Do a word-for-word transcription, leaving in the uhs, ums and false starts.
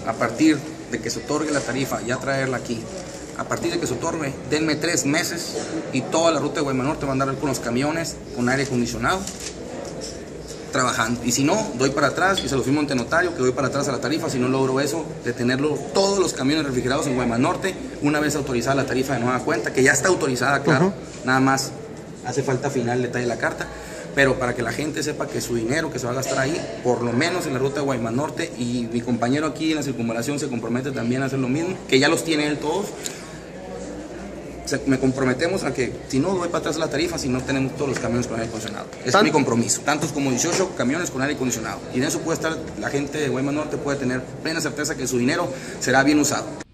a partir de que se otorgue la tarifa, ya traerla aquí, a partir de que se otorgue, denme tres meses y toda la ruta de Guaymas Norte va a andar con los camiones, con aire acondicionado, trabajando. Y si no, doy para atrás y se lo firmo ante notario que doy para atrás a la tarifa si no logro eso, de tenerlo todos los camiones refrigerados en Guaymas Norte, una vez autorizada la tarifa de nueva cuenta, que ya está autorizada, claro, uh-huh. Nada más hace falta afinar el detalle de la carta, pero para que la gente sepa que su dinero que se va a gastar ahí, por lo menos en la ruta de Guaymas Norte, y mi compañero aquí en la circunvalación se compromete también a hacer lo mismo, que ya los tiene él todos. Me comprometemos a que si no doy para atrás la tarifa, si no tenemos todos los camiones con aire acondicionado. Ese es mi compromiso, tantos como dieciocho camiones con aire acondicionado. Y en eso puede estar, la gente de Guaymas Norte puede tener plena certeza que su dinero será bien usado.